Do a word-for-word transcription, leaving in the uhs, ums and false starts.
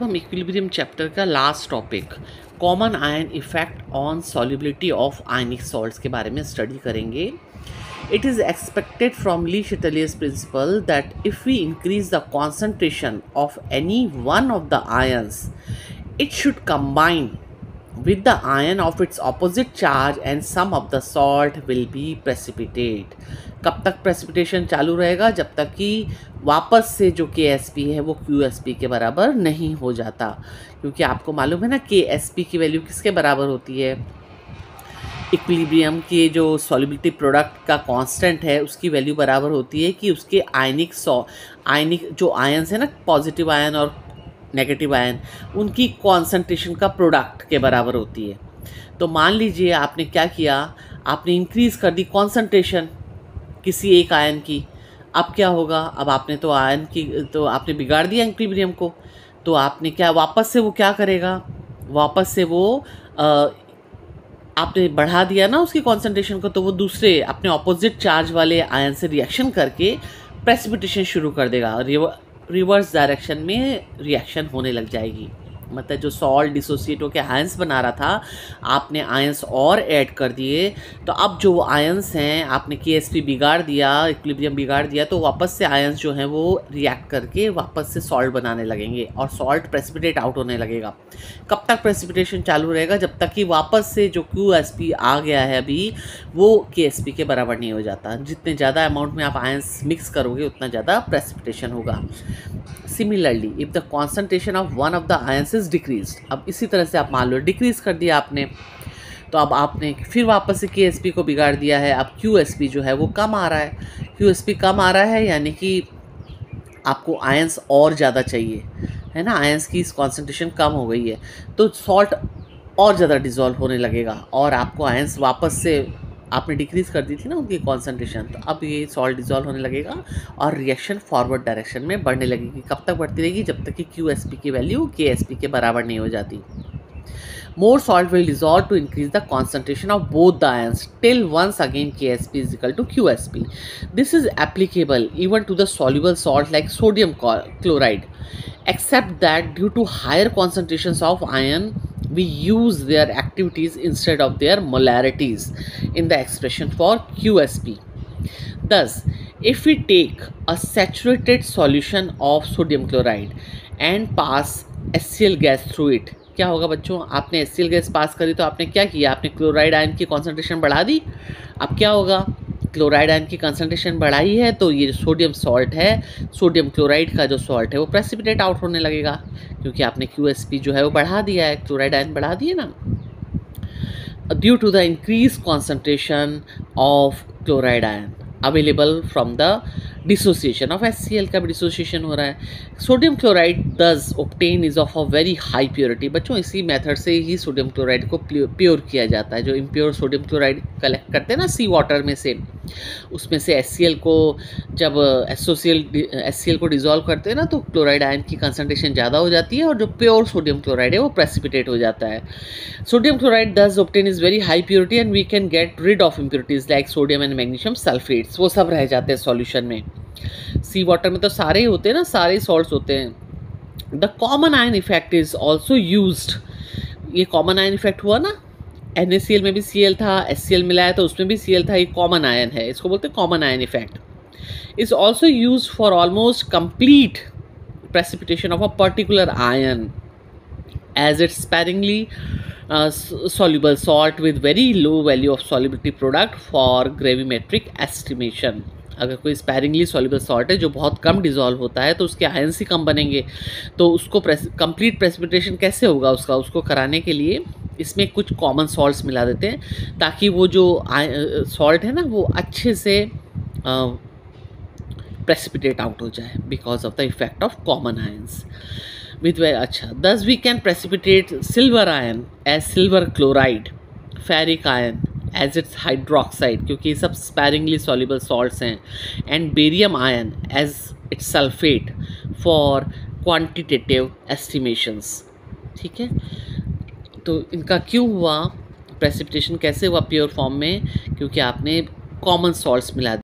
अब हम equilibrium chapter का last topic common ion effect on solubility of ionic salts के बारे में स्टडी करेंगे. It is expected from Le Chatelier's principle that if we increase the concentration of any one of the ions, it should combine with the ion of its opposite charge and some of the salt will be precipitate. कब तक precipitation चालू रहेगा? जब तक कि वापस से जो K S P है वो Q S P के बराबर नहीं हो जाता, क्योंकि आपको मालूम है ना K S P की वैल्यू किसके बराबर होती है. इक्विलिब्रियम के जो सॉल्युबिलिटी प्रोडक्ट का कांस्टेंट है उसकी वैल्यू बराबर होती है कि उसके आयनिक सॉ आयनिक जो आयन्स है ना, पॉजिटिव आयन और नेगेटिव आयन, उनकी कॉन्सेंट्रेशन का प्रोडक्ट के बराबर होती है. तो मान लीजिए आपने क्या किया, आपने इंक्रीज़ कर दी कॉन्सेंट्रेशन किसी एक आयन की. अब क्या होगा, अब आपने तो आयन की तो आपने बिगाड़ दिया इक्विलिब्रियम को. तो आपने क्या वापस से वो क्या करेगा, वापस से वो आ, आपने बढ़ा दिया ना उसकी कॉन्सेंट्रेशन को, तो वो दूसरे अपने ऑपोजिट चार्ज वाले आयन से रिएक्शन करके प्रेसिपिटेशन शुरू कर देगा. रिवर्स डायरेक्शन में रिएक्शन होने लग जाएगी. मतलब जो सॉल्ट डिसोसिएट होकर आयंस बना रहा था, आपने आयंस और ऐड कर दिए, तो अब जो आयंस हैं आपने के एस पी बिगाड़ दिया, इक्विलिब्रियम बिगाड़ दिया, तो वापस से आयंस जो हैं वो रिएक्ट करके वापस से सॉल्ट बनाने लगेंगे और सॉल्ट प्रेसिपिटेट आउट होने लगेगा. कब तक प्रेसिपिटेशन चालू रहेगा? जब तक कि वापस से जो क्यू एस पी आ गया है अभी, वो के एस पी के बराबर नहीं हो जाता. जितने ज़्यादा अमाउंट में आप आयंस मिक्स करोगे उतना ज़्यादा प्रेसिपिटेशन होगा. Similarly if the concentration of one of the ions is decrease, अब इसी तरह से आप मान लो डिक्रीज कर दिया आपने, तो अब आपने फिर वापस से के एस पी को बिगाड़ दिया है. अब क्यू एस पी जो है वो कम आ रहा है. क्यू एस पी कम आ रहा है यानी कि आपको आयंस और ज़्यादा चाहिए, है ना. आयंस की कॉन्सेंट्रेशन कम हो गई है तो सॉल्ट और ज़्यादा डिज़ोल्व होने लगेगा और आपको आयंस वापस से आपने डिक्रीज़ कर दी थी ना उनकी कॉन्सेंट्रेशन, तो अब ये सॉल्ट डिज़ोल्व होने लगेगा और रिएक्शन फॉरवर्ड डायरेक्शन में बढ़ने लगेगी. कब तक बढ़ती रहेगी? जब तक कि क्यू एस पी की वैल्यू के एस पी के बराबर नहीं हो जाती. More salt will dissolve to increase the concentration of both the ions till once again K S P is equal to Q S P. This is applicable even to the soluble salt like sodium chloride, except that due to higher concentrations of ion, we use their activities instead of their molarities in the expression for Q S P. Thus, if we take a saturated solution of sodium chloride and pass HCl gas through it, क्या होगा बच्चों? आपने H C L gas पास करी तो आपने क्या किया, आपने क्लोराइड आयन की कॉन्सेंट्रेशन बढ़ा दी. अब क्या होगा, क्लोराइड आयन की कॉन्सेंट्रेशन बढ़ाई है तो ये जो सोडियम सॉल्ट है, सोडियम क्लोराइड का जो सॉल्ट है वो प्रेसिपिटेट आउट होने लगेगा, क्योंकि आपने क्यू एस पी जो है वो बढ़ा दिया है, क्लोराइड आयन बढ़ा दिए ना. Due to the increase concentration of chloride ion available from the dissociation of H C L का भी डिसोसिएशन हो रहा है. Sodium chloride thus obtain is of a very high purity. बच्चों इसी मेथड से ही सोडियम क्लोराइड को प्योर किया जाता है. जो इम्प्योर सोडियम क्लोराइड कलेक्ट करते हैं ना सी वाटर में से, उसमें से एच सी एल को जब एसोसियल एच सी एल को डिजोल्व करते हैं ना, तो क्लोराइड आयन की कंसनट्रेशन ज़्यादा हो जाती है और जो प्योर सोडियम क्लोराइड है वो प्रेसिपिटेट हो जाता है. Sodium chloride thus obtain is very high purity and we can get rid of impurities like sodium and magnesium sulphates. वो सब रह जाते हैं सॉल्यूशन में. सी वाटर में तो सारे ही होते हैं ना, सारे सॉल्ट्स होते हैं. The common ion effect is also used. ये कॉमन आयन इफेक्ट हुआ ना, एन ए सी एल में भी सी एल था, एच सी एल मिला है तो उसमें भी सी एल था. ये कॉमन आयन है, इसको बोलते हैं common ion effect. Is also use for almost complete precipitation of a particular ion as it sparingly uh, soluble salt with very low value of solubility product for gravimetric estimation. अगर कोई sparingly soluble salt है जो बहुत कम dissolve होता है तो उसके ions ही कम बनेंगे, तो उसको कंप्लीट प्रेसिपिटेशन कैसे होगा उसका, उसको कराने के लिए इसमें कुछ कॉमन सॉल्ट्स मिला देते हैं ताकि वो जो सॉल्ट है ना वो अच्छे से प्रेसिपिटेट आउट हो जाए because of the effect of common ions with way. अच्छा, thus we can precipitate silver ion as silver chloride, ferric ion as its hydroxide, क्योंकि ये सब स्पैरिंगली सॉल्युबल सॉल्ट्स हैं, and barium ion as its sulphate for quantitative estimations. ठीक है, तो इनका क्यों हुआ प्रेसिपिटेशन, कैसे हुआ प्योर फॉर्म में? क्योंकि आपने कॉमन सॉल्ट्स मिला